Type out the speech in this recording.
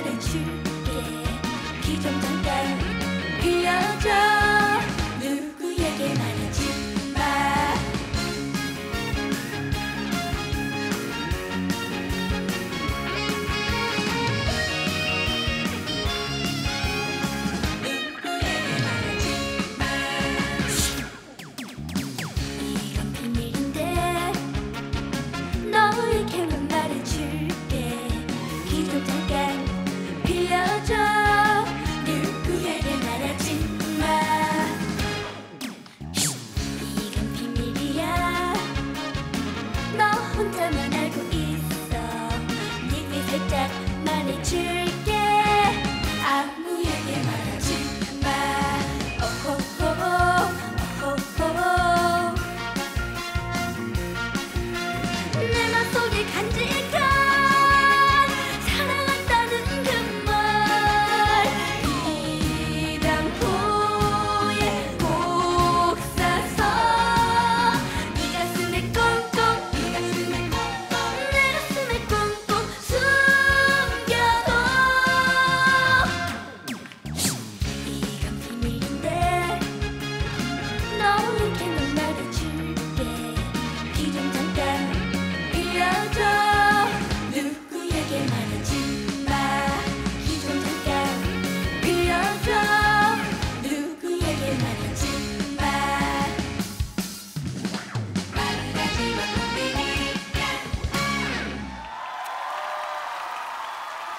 말해줄게. 귀 좀 잠깐 빌려줘. 누구에게 말하지 마. 누구에게 말하지 마. 이건 비밀인데 너에게만 말해줄게. 귀 좀 잠깐 빌려줘. 누구에게 말하지 마. 이건 비밀이야. 너 혼자만 알고 있어. 네게 살짝 말해줄게.